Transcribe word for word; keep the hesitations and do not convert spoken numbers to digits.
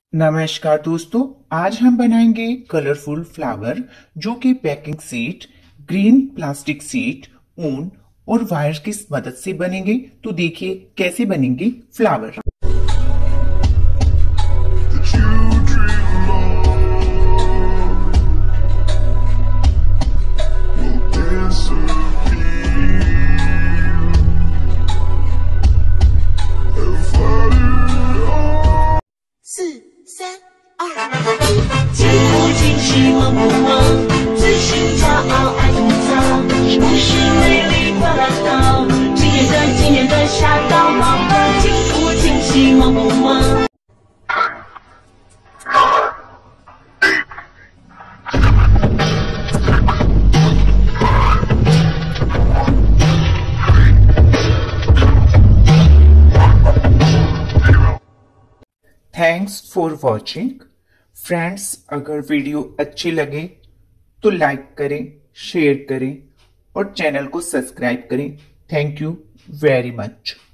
नमस्कार दोस्तों, आज हम बनाएंगे कलरफुल फ्लावर जो कि packing sheet, green plastic sheet, ऊन और वायर की मदद से बनेंगे। तो देखिए कैसे बनेंगे flower. 惊不惊喜，梦不梦？自信骄傲，爱吐槽，不是美丽快乐岛。今年的今年的下到宝宝，惊不惊喜，梦不梦 thanks for watching friends. अगर वीडियो अच्छी लगे तो लाइक करें, शेयर करें और चैनल को सब्सक्राइब करें। Thank you very much.